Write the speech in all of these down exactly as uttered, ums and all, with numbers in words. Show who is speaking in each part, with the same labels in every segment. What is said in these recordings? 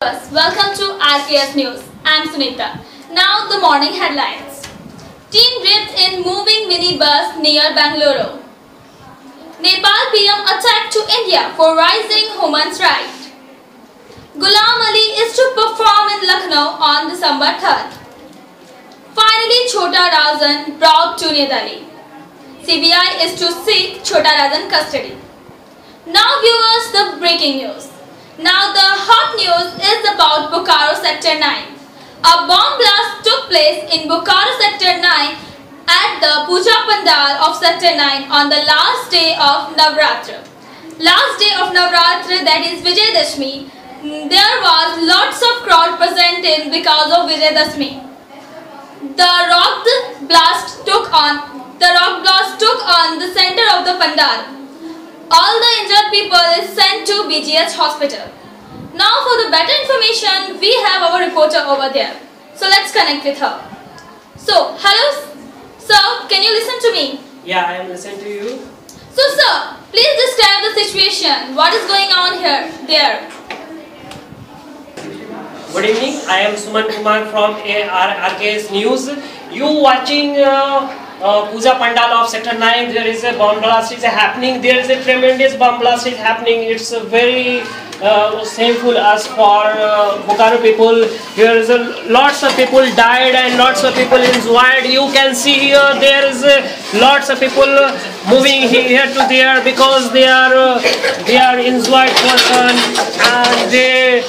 Speaker 1: Welcome to R K S News. I'm Sunita. Now the morning headlines. Teen raped in moving minibus near Bangalore. Nepal P M attacked to India for rising human rights. Ghulam Ali is to perform in Lucknow on December third. Finally, Chhota Razan brought to New Delhi. C B I is to seek Chhota Razan custody. Now viewers, the breaking news. Now the hot news is about Bokaro Sector nine. A bomb blast took place in Bokaro Sector nine at the Puja Pandal of Sector nine on the last day of Navratra. Last day of Navratra, that is Vijayadashmi, there was lots of crowd presented because of Vijayadashmi. The rock blast took on the rock blast took on the center of the Pandal. All the injured people is sent to B G H hospital. Now for the better information, we have our reporter over there. So let's connect with her. So, hello sir, can you listen to me?
Speaker 2: Yeah, I am listening to you.
Speaker 1: So sir, please describe the situation. What is going on here, there?
Speaker 2: Good evening, I am Suman Kumar from R K S News. You watching uh, uh, Puja Pandal of Sector nine, there is a bomb blast is happening. There is a tremendous bomb blast is happening. It's a very uh, shameful as for uh, Bokaro people. Here is a, lots of people died and lots of people injured. You can see here there is uh, lots of people moving here to there because they are uh, they are injured person and they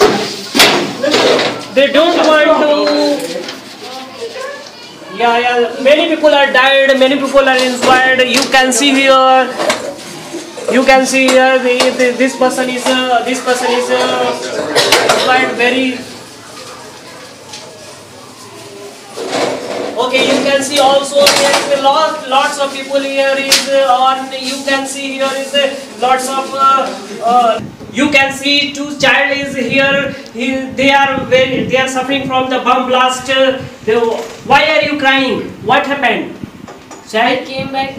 Speaker 2: they don't want to. Yeah, yeah. Many people are died. Many people are injured. You can see here. You can see here. The, the, this person is. Uh, this person is uh, injured very. Okay, you can see also there is a lot, lots of people here is uh, on. You can see here is uh, lots of. Uh, uh, You can see two child is here. He, they are very, they are suffering from the bomb blast. They, why are you crying? What happened?
Speaker 3: Child? I came back.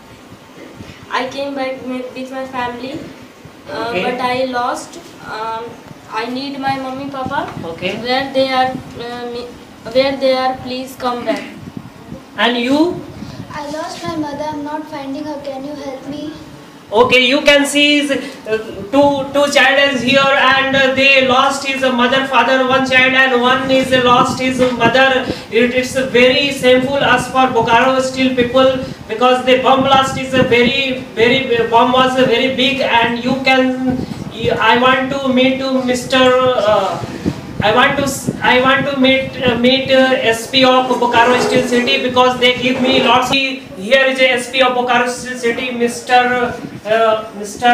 Speaker 3: I came back with, with my family, uh, okay. But I lost. Um, I need my mommy, papa.
Speaker 2: Okay.
Speaker 3: Where they are? Uh, where they are? Please come back.
Speaker 2: And you?
Speaker 4: I lost my mother. I'm not finding her. Can you help me?
Speaker 2: Okay, you can see uh, two two children here, and uh, they lost his uh, mother, father, one child, and one is uh, lost his mother. It is uh, very shameful as for Bokaro still people because the bomb blast is a very very bomb was uh, very big, and you can. I want to meet to Mister Uh, I want to I want to meet uh, meet uh, S P of Bokaro Steel City because they give me lots. Here is a S P of Bokaro Steel City, Mister Uh, Mister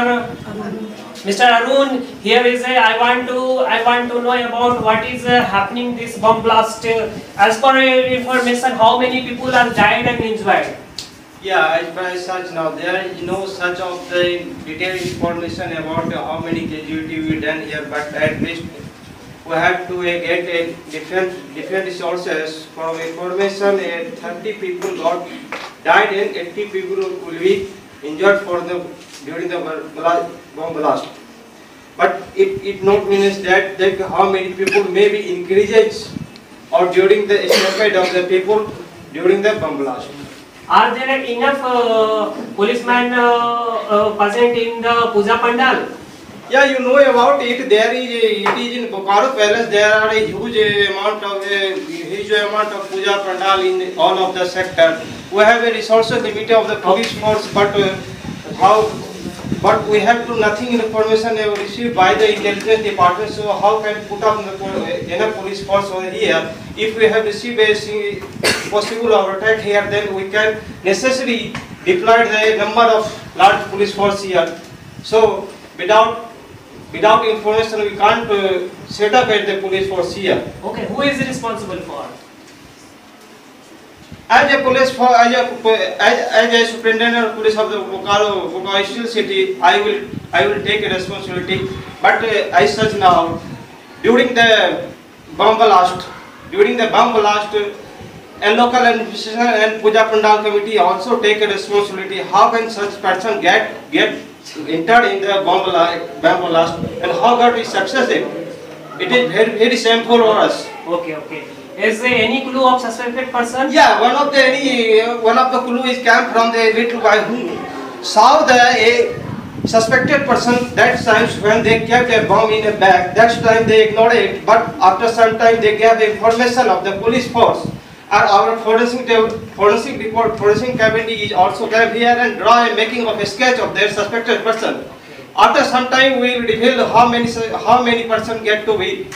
Speaker 2: Mister Arun. Here is a. I want to I want to know about what is uh, happening this bomb blast. Uh, as per uh, information, how many people are died and injured?
Speaker 5: Yeah, as per such now there is no such of the detailed information about uh, how many casualty we done here, but at least we have to uh, get a different different sources. From information, uh, thirty people got died and eighty people will be injured for the during the bomb blast. But it it not means that that how many people may be increases or during the stampede of the people during the bomb blast.
Speaker 2: Are there enough uh, policemen uh, uh, present in the Puja Pandal?
Speaker 5: Yeah, you know about it. There is a, it is in Bokaro Palace. There are a huge amount of a huge amount of puja pandal in all of the sector. We have a resource limit of the police force, but uh, how? But we have to nothing information received by the intelligence department. So how can put up the enough police force over here? If we have received a possible attack here, then we can necessarily deploy the number of large police force here. So without Without information, we can't uh, set up at the police force here.
Speaker 2: Okay, who is responsible for?
Speaker 5: As a police for as a as, as a superintendent of police of the Bokaro Bokaro Steel City, I will I will take a responsibility. But uh, as such now, during the bomb blast, during the bomb blast, a local administration and Puja Pandal committee also take a responsibility. How can such person get get entered in the bomb blast and how got we success it? It is very very shameful for us.
Speaker 2: Okay, okay. Is there any clue of suspected person?
Speaker 5: Yeah, one of the any uh, one of the clue is came from the little boy who saw the a suspected person that times when they kept a bomb in a bag. That time they ignored it, but after some time they gave information of the police force. And our forensic forensic report, forensic committee is also came here and draw a making of a sketch of their suspected person. After some time we will reveal how many how many person get to be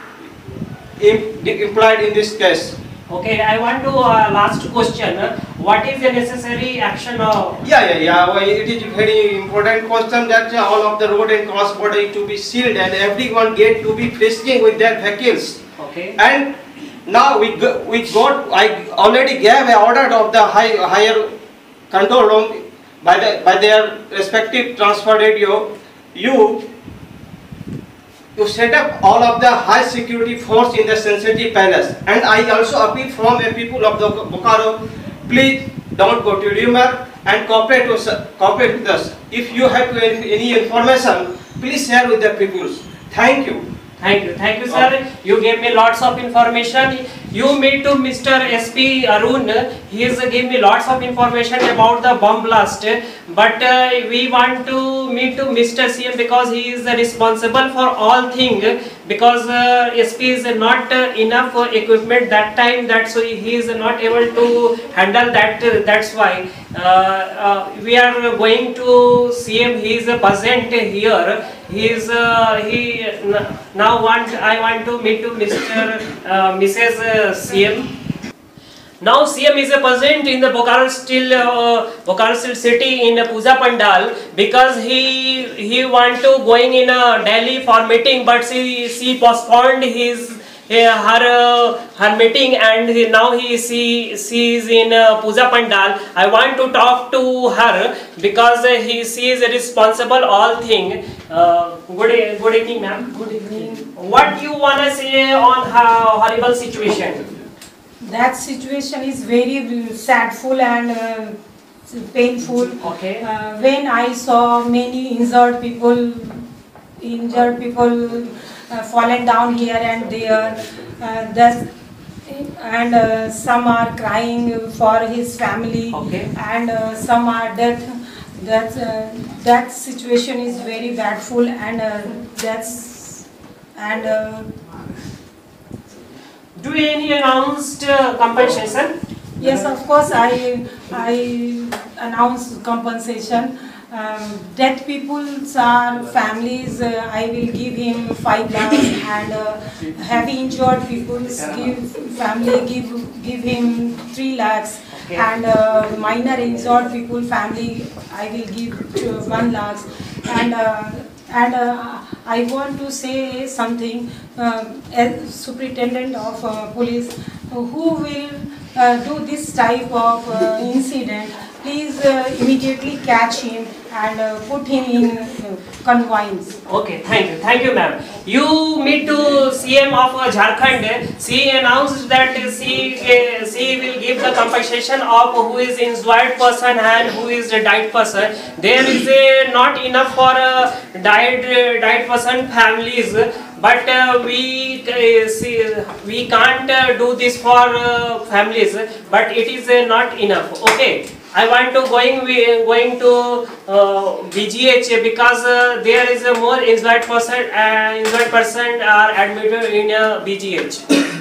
Speaker 5: implied in this case.
Speaker 2: Okay, I want to uh, last question. What is the necessary action of?
Speaker 5: Yeah, yeah, yeah. Well, it is a very important question that uh, all of the road and cross border to be sealed and everyone get to be frisking with their vehicles.
Speaker 2: Okay.
Speaker 5: And now we go, we got. I already gave an order of the high, higher control room by the by their respective transfer radio. You. To set up all of the high security force in the sensitive palace, and I also appeal from a people of the Bokaro, please don't go to rumor and cooperate with, cooperate with us. If you have any information, please share with the people. Thank you.
Speaker 2: Thank you, thank you, sir. Okay. You gave me lots of information. You meet to Mister S P Arun. He has gave me lots of information about the bomb blast. But uh, we want to meet to Mister C M because he is responsible for all things. Because uh, S P is not uh, enough uh, equipment that time. That's why he is not able to handle that. Uh, that's why uh, uh, we are going to C M. He is present here. He is uh, he now want I want to meet to Mister Uh, Missus Uh, C M. Now C M is a present in the Bokaro Steel uh, Bokaro Steel city in Puja Pandal because he he want to going in a Delhi for meeting, but she she postponed his uh, her uh, her meeting, and he, now he she she is in uh, Puja Pandal. I want to talk to her because uh, he she is responsible all thing. Uh, good good evening, ma'am. Good evening. What you wanna say on her horrible situation?
Speaker 6: That situation is very sadful and uh, painful.
Speaker 2: Okay.
Speaker 6: Uh, when I saw many injured people, injured people uh, fallen down here and there, uh, that, and uh, some are crying for his family,
Speaker 2: okay.
Speaker 6: and uh, some are dead. That uh, that situation is very badful, and uh, that's and. Uh,
Speaker 2: Do any announced uh, compensation?
Speaker 6: Yes, of course, I I announce compensation. Um, dead people's are families. Uh, I will give him five lakhs, and uh, heavy injured people's give family give give him three lakhs,
Speaker 2: okay.
Speaker 6: and uh, minor injured people family I will give to one lakhs, and. Uh, And uh, I want to say something, uh, as superintendent of uh, police, who will uh, do this type of uh, incident, please uh, immediately catch him and uh, put him in uh, conveyance.
Speaker 2: Okay, thank you, thank you, ma'am. You meet to C M of uh, Jharkhand. She announced that she uh, she will give the compensation of who is injured person and who is a died person. There is uh, not enough for uh, died uh, died person families. But uh, we uh, see, we can't uh, do this for uh, families. But it is uh, not enough. Okay. I want to going going to uh, B G H because uh, there is a more injured person uh, injured person are admitted in uh, B G H.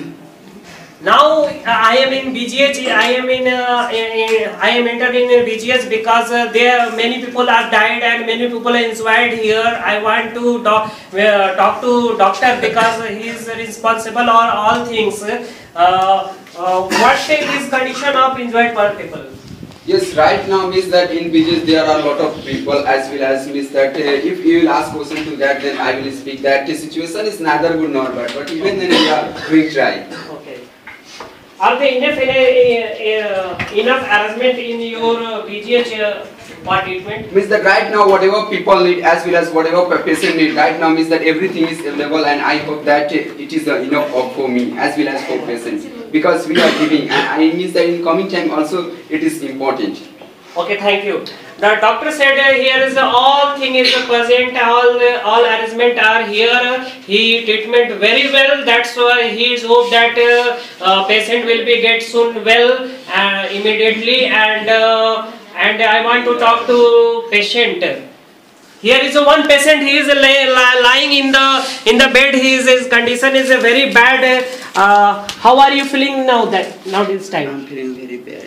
Speaker 2: Now I am in B G H. I am in, uh, in I am entered in B G H because uh, there many people are died and many people are injured here. I want to talk uh, talk to doctor because he is responsible for all things. Uh, uh, what is condition of injured people?
Speaker 7: Yes, right now means that in B G H there are a lot of people, as well as means that uh, if you will ask question to that, then I will speak that the situation is neither good nor bad, but even then we are doing try.
Speaker 2: Okay. Are there enough uh, uh, enough arrangement in your uh, B G H uh, for treatment?
Speaker 7: Means that right now whatever people need as well as whatever patient need, right now means that everything is available, and I hope that uh, it is uh, enough for me as well as for patients, because we are giving, and I means that in coming time also it is important.
Speaker 2: Okay, thank you. the doctor said uh, here is uh, all thing is uh, present, all uh, all arrangement are here. He treatment very well. That's why he is hope that uh, uh, patient will be get soon well uh, immediately. And uh, and I want to talk to patient. Here is a one patient. He is lay, li, lying in the in the bed. His, his condition is a very bad. Uh, how are you feeling now? That now this time.
Speaker 8: I'm feeling very bad.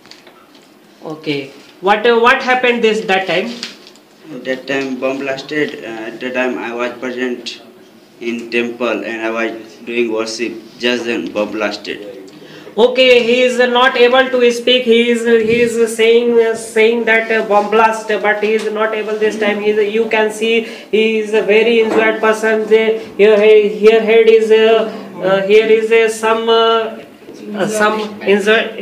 Speaker 2: Okay. What uh, what happened this that time?
Speaker 8: At that time bomb blasted. Uh, at that time I was present in temple and I was doing worship. Just then bomb blasted.
Speaker 2: Okay, he is not able to speak. He is he is saying uh, saying that uh, bomb blast, but he is not able this time. He is, you can see he is a very injured person. The, here here head is uh, uh, here is uh, some uh, uh, some injured.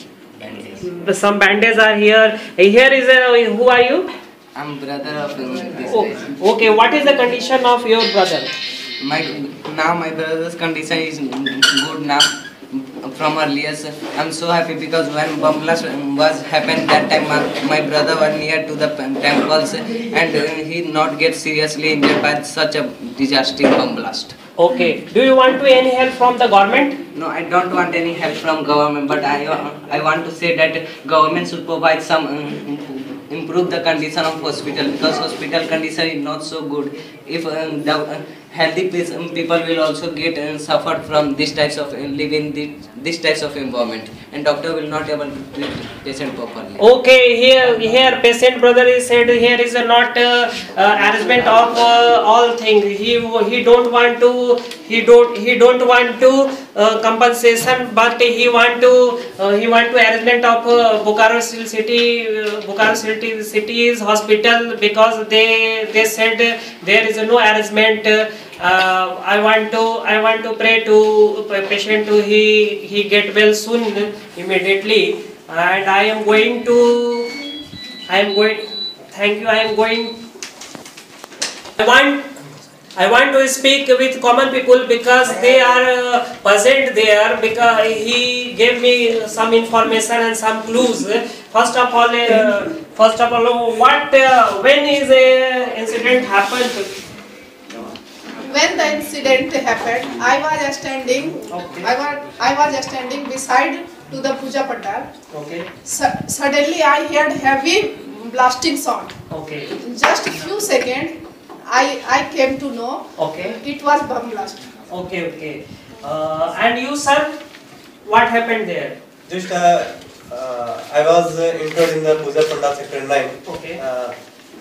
Speaker 2: Some bandages are here. Here is a, who are you?
Speaker 9: I'm brother of this
Speaker 2: Oh,
Speaker 9: patient.
Speaker 2: okay, what is the condition of your brother?
Speaker 9: My now my brother's condition is good now. From earlier, I'm so happy because when bomb blast was happened that time, my, my brother was near to the temples and he not get seriously injured by such a disaster bomb blast.
Speaker 2: Okay, do you want to any help from the government?
Speaker 9: No, I don't want any help from government, but I I want to say that government should provide some um, improve the condition of hospital because hospital condition is not so good. If um, the uh, healthy people will also get uh, suffered from this types of uh, living this, this types of environment, and doctor will not able to treat patient properly.
Speaker 2: Okay, here here patient brother is said here is a not uh, uh, arrangement of uh, all things. He he don't want to he don't he don't want to uh, compensation, but he want to uh, he want to arrangement of uh, Bokaro city uh, Bokaro city city's hospital because they they said there is no arrangement. Uh, Uh, I want to I want to pray to patient to he he get well soon immediately, and I am going to I am going thank you I am going I want I want to speak with common people because they are uh, present there because he gave me some information and some clues. First of all uh, first of all what uh, when is a incident happened?
Speaker 10: When the incident happened, I was standing.
Speaker 2: Okay.
Speaker 10: I was I was standing beside to the puja pandal.
Speaker 2: Okay.
Speaker 10: Su suddenly, I heard heavy blasting sound.
Speaker 2: Okay.
Speaker 10: Just few seconds, I I came to know.
Speaker 2: Okay.
Speaker 10: It was bomb blast.
Speaker 2: Okay. Okay. Uh, and you, sir, what happened there?
Speaker 11: Just uh, uh, I was uh, entered in the puja pandal sector nine.
Speaker 2: Okay.
Speaker 11: Uh,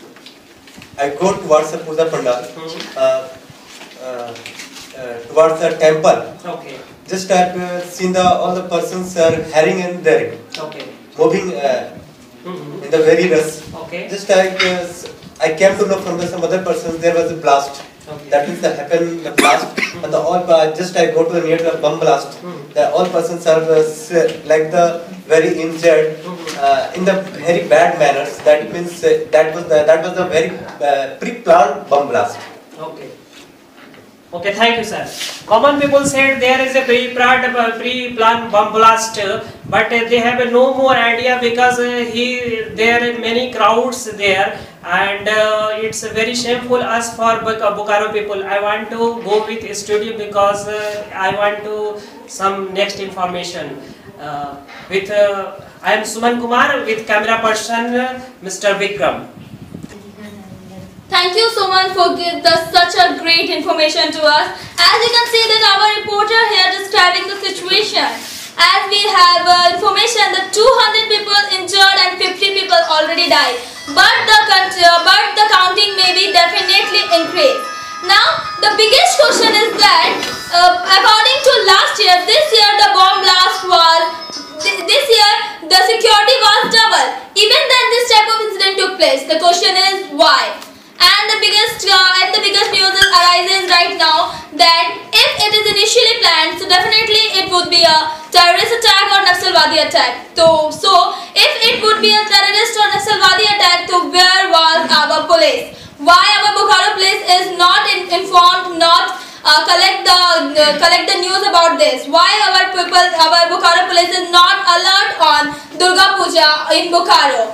Speaker 11: I go towards the puja pandal.
Speaker 2: Mm-hmm.
Speaker 11: uh, Uh, uh, towards the temple.
Speaker 2: Okay.
Speaker 11: Just I've uh, seen the all the persons are herring and there,
Speaker 2: Okay.
Speaker 11: moving uh,
Speaker 2: Mm-hmm.
Speaker 11: in the very rush.
Speaker 2: Okay.
Speaker 11: Just I uh, I came to know from the, some other persons there was a blast.
Speaker 2: Okay.
Speaker 11: That means the happened the blast and the all uh, just I go to the near to the bomb blast.
Speaker 2: Mm-hmm.
Speaker 11: The all persons are uh, like the very injured uh, in the very bad manners. That means uh, that was the that was the very uh, pre-planned bomb blast.
Speaker 2: Okay. Okay, thank you, sir. Common people said there is a pre-planned pre-planned bomb blast, but they have no more idea because uh, he there are many crowds there, and uh, it's very shameful as for Bokaro people. I want to go with studio because uh, I want to some next information. Uh, with uh, I am Suman Kumar with camera person uh, Mister Vikram.
Speaker 1: Thank you so much for giving us such a great information to us. As you can see that our reporter here describing the situation. As we have uh, information that two hundred people injured and fifty people already died. But the, uh, but the counting may be definitely increased. Now the biggest question is that uh, according to last year, this year the bomb blast was, th this year the security was double. Even then this type of incident took place. The question is why? And the biggest uh, and the biggest news is arises right now that if it is initially planned, so definitely it would be a terrorist attack or Naxalwadi attack. So, so if it would be a terrorist or Naxalwadi attack, so where was our police? Why our Bokaro police is not in, informed, not uh, collect the uh, collect the news about this? Why our people, our Bokaro police is not alert on Durga Puja in Bokaro?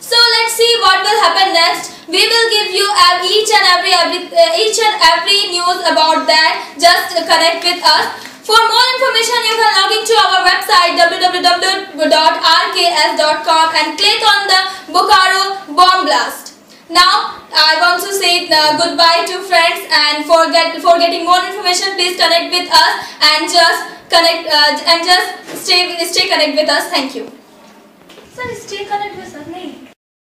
Speaker 1: So let's see what will happen next. We will give you uh, each and every, every uh, each and every news about that. Just connect with us. For more information, you can log into our website w w w dot r k s dot com and click on the Bokaro Bomb Blast. Now, I want to say uh, goodbye to friends, and for, get, for getting more information, please connect with us and just connect uh, and just stay stay connect with us. Thank you. Sir, stay connect with us.